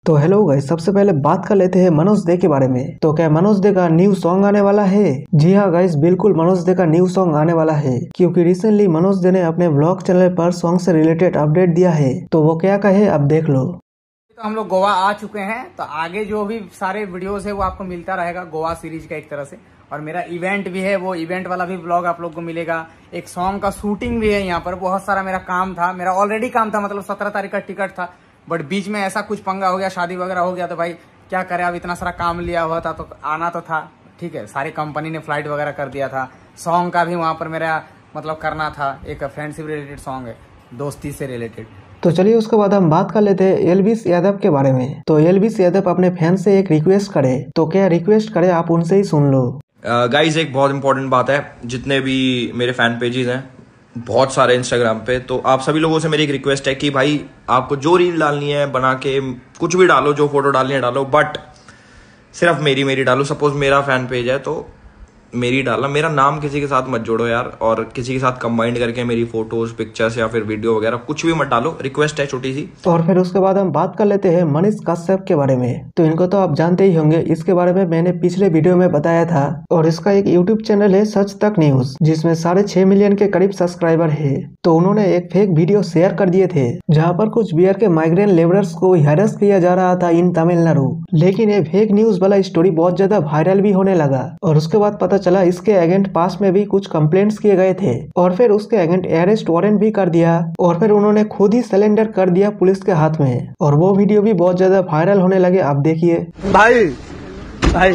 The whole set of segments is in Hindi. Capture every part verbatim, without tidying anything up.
तो हेलो गाइस, सबसे पहले बात कर लेते हैं मनोज दे के बारे में। तो क्या मनोज दे का न्यू सॉन्ग आने वाला है? जी हाँ गाइस, बिल्कुल मनोज दे का न्यू सॉन्ग आने वाला है, क्योंकि रिसेंटली मनोज दे ने अपने ब्लॉग चैनल पर सॉन्ग से रिलेटेड अपडेट दिया है। तो वो क्या कहे अब देख लो। तो हम लोग गोवा आ चुके हैं, तो आगे जो भी सारे वीडियोस है वो आपको मिलता रहेगा गोवा सीरीज का एक तरह से। और मेरा इवेंट भी है, वो इवेंट वाला भी ब्लॉग आप लोग को मिलेगा। एक सॉन्ग का शूटिंग भी है, यहाँ पर बहुत सारा मेरा काम था, मेरा ऑलरेडी काम था, मतलब सत्रह तारीख का टिकट था, बट बीच में ऐसा कुछ पंगा हो गया, शादी वगैरह हो गया, तो भाई क्या करे, अब इतना सारा काम लिया हुआ था तो आना तो था। ठीक है, सारी कंपनी ने फ्लाइट वगैरह कर दिया था। सॉन्ग का भी वहाँ पर मेरा मतलब करना था, एक फ्रेंडशिप रिलेटेड सॉन्ग है, दोस्ती से रिलेटेड। तो चलिए उसके बाद हम बात कर लेते हैं एल्विस यादव के बारे में। तो एल्विस यादव अपने फैन से एक रिक्वेस्ट करे, तो क्या रिक्वेस्ट करे आप उनसे ही सुन लो। गाइज uh, एक बहुत इंपॉर्टेंट बात है, जितने भी मेरे फैन पेजेस हैं बहुत सारे इंस्टाग्राम पे, तो आप सभी लोगों से मेरी एक रिक्वेस्ट है कि भाई आपको जो रील डालनी है बना के कुछ भी डालो, जो फोटो डालनी है डालो, बट सिर्फ मेरी मेरी डालो। सपोज मेरा फैन पेज है तो मेरी डालना, मेरा नाम किसी के साथ मत जोड़ो यार, और किसी के साथ कंबाइंड करके मेरी फोटोज पिक्चर्स या फिर वीडियो वगैरह कुछ भी मत डालो, रिक्वेस्ट है छोटी सी। और फिर उसके बाद हम बात कर लेते हैं मनीष कश्यप के बारे में। तो इनको तो आप जानते ही होंगे, इसके बारे में मैंने पिछले वीडियो में बताया था। और इसका एक यूट्यूब चैनल है सच तक न्यूज, जिसमें साढ़े छह मिलियन के करीब सब्सक्राइबर है। तो उन्होंने एक फेक वीडियो शेयर कर दिए थे, जहाँ पर कुछ बिहार के माइग्रेंट लेबरर्स को हैरेस किया जा रहा था इन तमिलनाडु। लेकिन ये फेक न्यूज वाला स्टोरी बहुत ज्यादा वायरल भी होने लगा, और उसके बाद पता चला इसके एजेंट पास में भी कुछ कंप्लेंट्स किए गए थे, और फिर उसके एजेंट अरेस्ट वारंट भी कर दिया, और फिर उन्होंने खुद ही सरेंडर कर दिया पुलिस के हाथ में। और वो वीडियो भी बहुत ज्यादा वायरल होने लगे। आप देखिए भाई भाई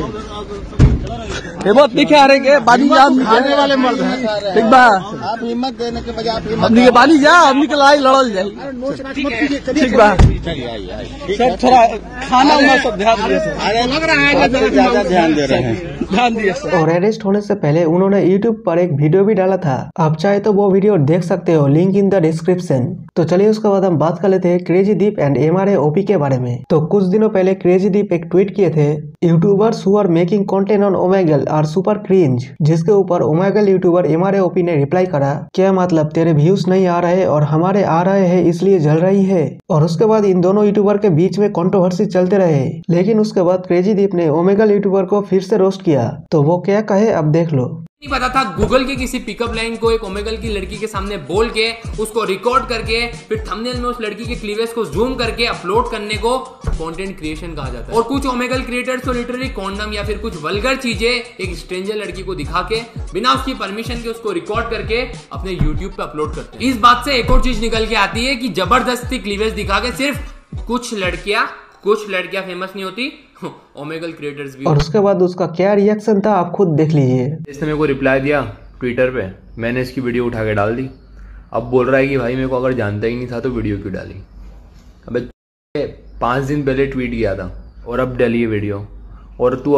हिम्मत नहीं आ रहे के बानी जा खाने वाले मर्द हैं, ठीक बा, आप हिम्मत देने के बजाय आप हिम्मत हमनी के बानी जा, हमनी के लड़ाई लड़ल जाए, ठीक बा। सब थोड़ा खाना वाना सब ध्यान दिए, लग रहा है कि ज्यादा ध्यान दे रहे हैं, ध्यान दिए सर। और अरेस्ट होने से पहले उन्होंने यूट्यूब पर एक वीडियो भी डाला था, आप चाहे तो वो वीडियो देख सकते हो, लिंक इन द डिस्क्रिप्शन। तो चलिए उसके बाद हम बात कर लेते हैं Crazy Deep and MRA OP के बारे में। तो कुछ दिनों पहले क्रेजी दीप एक ट्वीट किए थे, YouTubers who are making content on Omegle are super cringe, जिसके ऊपर ओमेगल यूट्यूबर एमआरए ओपी ने रिप्लाई करा, क्या मतलब तेरे व्यूज नहीं आ रहे और हमारे आ रहे हैं इसलिए जल रही है। और उसके बाद इन दोनों यूट्यूबर के बीच में कंट्रोवर्सी चलते रहे, लेकिन उसके बाद क्रेजी दीप ने ओमेगल यूट्यूबर को फिर से रोस्ट किया। तो वो क्या कहे अब देख लो। नहीं पता था गूगल के किसी पिकअप लाइन को एक ओमेगल की लड़की के सामने बोल के उसको रिकॉर्ड करके फिर थंबनेल में उस लड़की के क्लीवेज को जूम करके अपलोड करने को कंटेंट क्रिएशन कहा जाता है। और कुछ ओमेगल क्रिएटर्स तो लिटरली कॉन्डम या फिर कुछ वल्गर चीजें एक स्ट्रेंजर लड़की को दिखा के बिना उसकी परमिशन के उसको रिकॉर्ड करके अपने यूट्यूब पे अपलोड करते हैं। इस बात से एक और चीज निकल के आती है कि जबरदस्ती क्लीवेज दिखा के सिर्फ कुछ लड़कियां कुछ लड़कियां फेमस नहीं होती, ओमेगल क्रिएटर्स भी। और उसके बाद उसका क्या रिएक्शन था आप खुद देख लीजिए। इसने मेरे को रिप्लाई दिया ट्विटर पे, मैंने इसकी वीडियो उठा के डाल दी। अब बोल रहा है कि भाई मेरे को अगर जानता ही नहीं था तो वीडियो क्यों डाली। अबे पांच दिन पहले ट्वीट किया था और अब डाली है वीडियो, और तू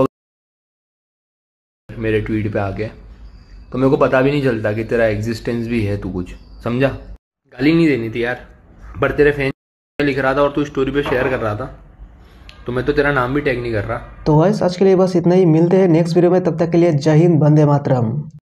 अगर मेरे ट्वीट पे आके तो मेरे को पता भी नहीं चलता कि तेरा एग्जिस्टेंस भी है, तू कुछ समझा। गाली नहीं देनी थी यार, पर तेरे फैन लिख रहा था और तू स्टोरी पे शेयर कर रहा था, तो मैं तो तेरा नाम भी टैग नहीं कर रहा। तो गाइस आज के लिए बस इतना ही, मिलते हैं नेक्स्ट वीडियो में, तब तक के लिए जय हिंद, वंदे मातरम।